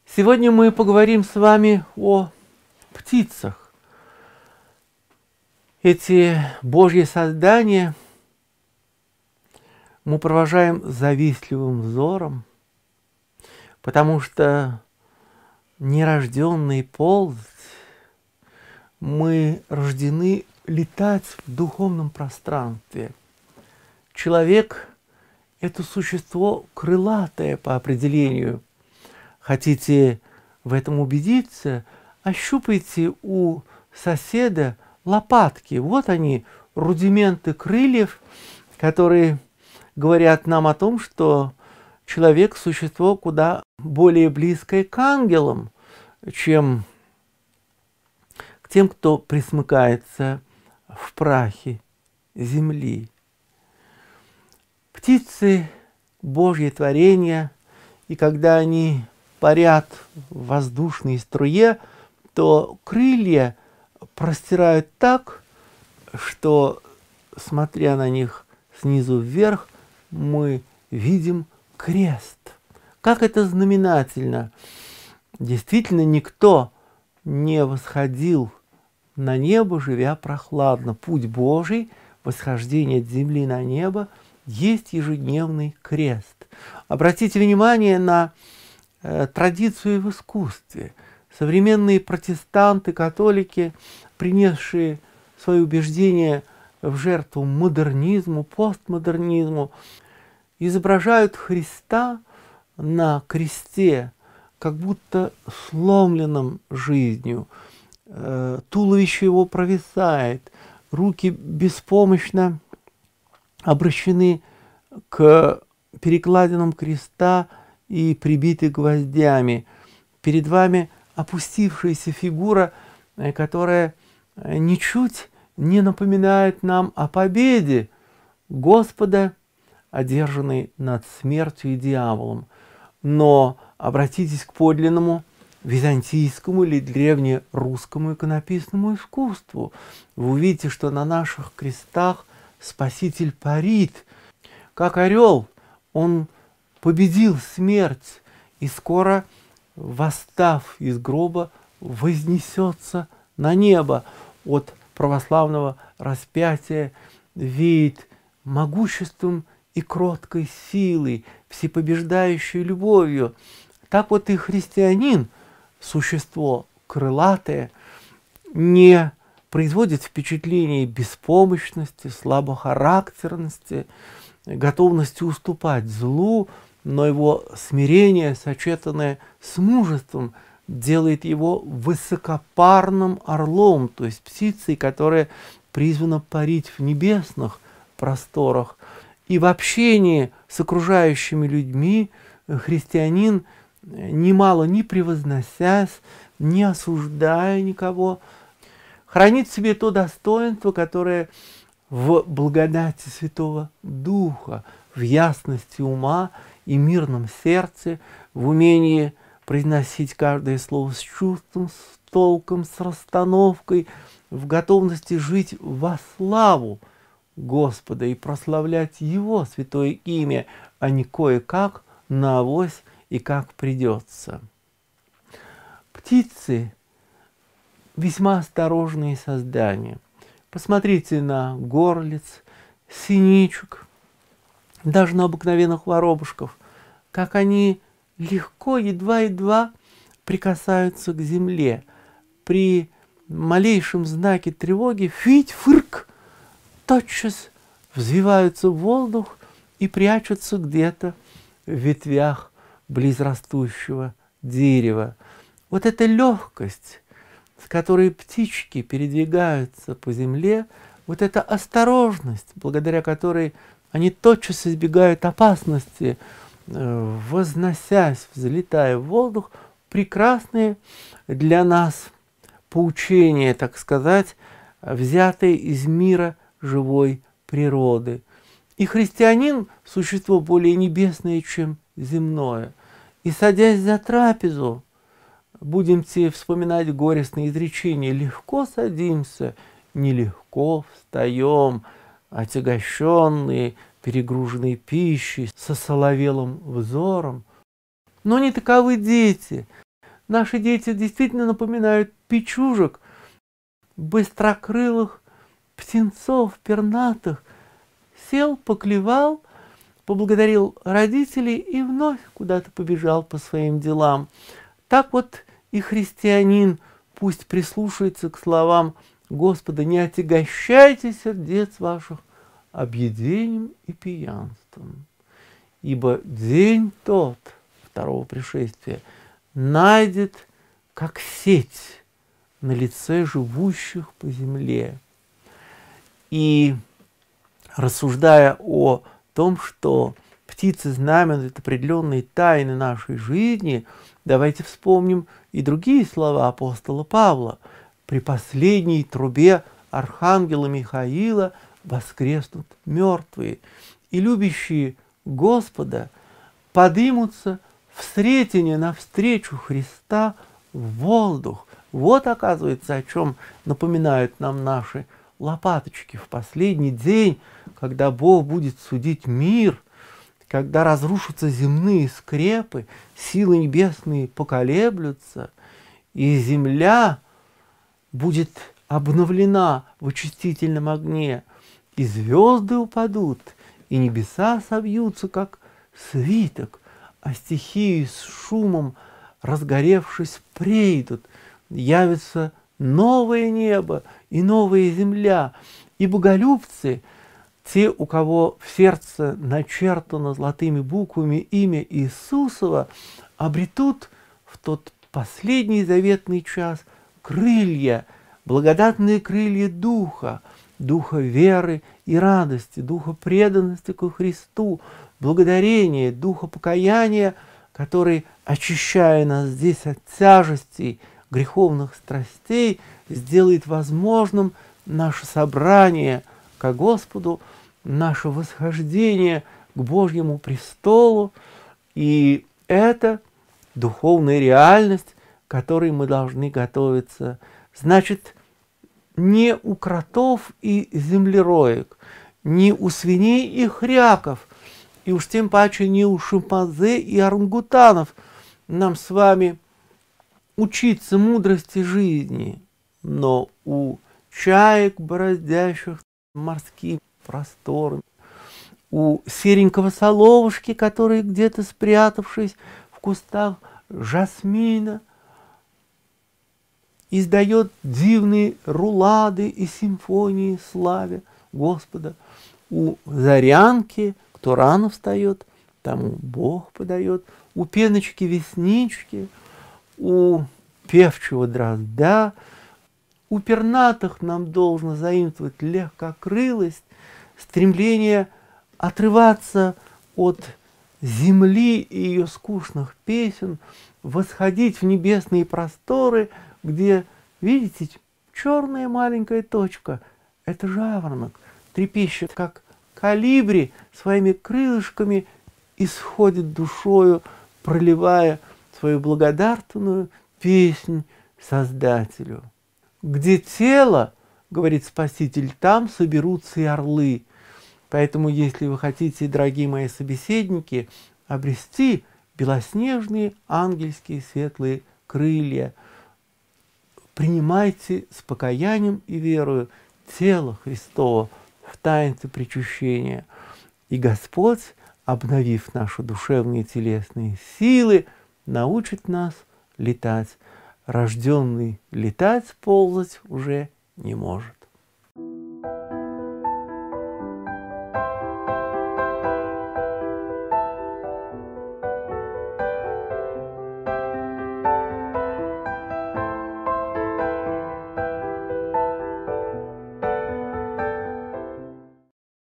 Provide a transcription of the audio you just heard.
Сегодня мы поговорим с вами о птицах. Эти Божьи создания мы провожаем завистливым взором, потому что нерожденный ползать, мы рождены летать в духовном пространстве. Человек – это существо крылатое по определению. Хотите в этом убедиться? Ощупайте у соседа лопатки. Вот они, рудименты крыльев, которые говорят нам о том, что человек – существо куда более близкое к ангелам, чем к тем, кто пресмыкается в прахе земли. Птицы – Божье творение, и когда они парят в воздушной струе, то крылья простирают так, что, смотря на них снизу вверх, мы видим крест. Как это знаменательно! Действительно, никто не восходил на небо, живя прохладно. Путь Божий, восхождение от земли на небо, есть ежедневный крест. Обратите внимание на традицию в искусстве. Современные протестанты, католики, принесшие свои убеждения в жертву модернизму, постмодернизму, изображают Христа на кресте, как будто сломленным жизнью. Туловище его провисает, руки беспомощно обращены к перекладинам креста и прибиты гвоздями. Перед вами опустившаяся фигура, которая ничуть не напоминает нам о победе Господа, одержанной над смертью и дьяволом. Но обратитесь к подлинному византийскому или древнерусскому иконописному искусству. Вы увидите, что на наших крестах Спаситель парит, как орел. Он победил смерть и скоро, восстав из гроба, вознесется на небо. От православного распятия веет могуществом и кроткой силой, всепобеждающей любовью. Так вот и христианин, существо крылатое, не производит впечатление беспомощности, слабохарактерности, готовности уступать злу, но его смирение, сочетанное с мужеством, делает его высокопарным орлом, то есть птицей, которая призвана парить в небесных просторах. И в общении с окружающими людьми христианин, немало не превозносясь, не осуждая никого, хранит в себе то достоинство, которое в благодати Святого Духа, в ясности ума и мирном сердце, в умении произносить каждое слово с чувством, с толком, с расстановкой, в готовности жить во славу Господа и прославлять Его святое имя, а не кое-как, наавось и как придется. Птицы – весьма осторожные создания. Посмотрите на горлиц, синичек, даже на обыкновенных воробушков, как они легко, едва-едва прикасаются к земле. При малейшем знаке тревоги фить-фырк тотчас взвиваются в воздух и прячутся где-то в ветвях близрастущего дерева. Вот эта легкость, с которой птички передвигаются по земле, вот эта осторожность, благодаря которой они тотчас избегают опасности, возносясь, взлетая в воздух, прекрасные для нас поучения, так сказать, взятые из мира живой природы. И христианин – существо более небесное, чем земное. И, садясь за трапезу, будемте вспоминать горестные изречения: легко садимся, нелегко встаем, отягощенные, перегруженные пищей, со соловелым взором. Но не таковы дети. Наши дети действительно напоминают печужек, быстрокрылых птенцов пернатых. Сел, поклевал, поблагодарил родителей и вновь куда-то побежал по своим делам. Так вот и христианин пусть прислушается к словам Господа: не отягощайте сердец ваших объедением и пьянством, ибо день тот второго пришествия найдет, как сеть на лице живущих по земле. И рассуждая о том, что птицы знаменуют определенные тайны нашей жизни, давайте вспомним и другие слова апостола Павла: при последней трубе архангела Михаила воскреснут мертвые, и любящие Господа подымутся в сретение навстречу Христа в воздух. Вот, оказывается, о чем напоминают нам наши лопаточки. В последний день, когда Бог будет судить мир, когда разрушатся земные скрепы, силы небесные поколеблются, и земля будет обновлена в очистительном огне, и звезды упадут, и небеса собьются, как свиток, а стихии с шумом, разгоревшись, прейдут, явится новое небо и новая земля, и боголюбцы, те, у кого в сердце начертано золотыми буквами имя Иисусова, обретут в тот последний заветный час крылья, благодатные крылья Духа, Духа веры и радости, Духа преданности ко Христу, благодарения, Духа покаяния, который, очищая нас здесь от тяжестей греховных страстей, сделает возможным наше собрание ко Господу, наше восхождение к Божьему престолу. И это духовная реальность, к которой мы должны готовиться. Значит, не у кротов и землероек, не у свиней и хряков, и уж тем паче не у шимпанзе и орангутанов нам с вами учиться мудрости жизни, но у чаек, бороздящих морские просторы, у серенького соловушки, который, где-то спрятавшись в кустах жасмина, издает дивные рулады и симфонии славе Господа, у зарянки, кто рано встает, тому Бог подает, у пеночки-веснички, у певчего дрозда, у пернатых нам должно заимствовать легкокрылость, стремление отрываться от земли и ее скучных песен, восходить в небесные просторы, где, видите, черная маленькая точка — это жаворонок, трепещет, как колибри, своими крылышками исходит душою, проливая свою благодарственную песнь Создателю. Где тело, говорит Спаситель, там соберутся и орлы. Поэтому, если вы хотите, дорогие мои собеседники, обрести белоснежные ангельские светлые крылья, принимайте с покаянием и верою тело Христово в таинстве причащения. И Господь, обновив наши душевные и телесные силы, научит нас летать. Рожденный летать, ползать уже не может.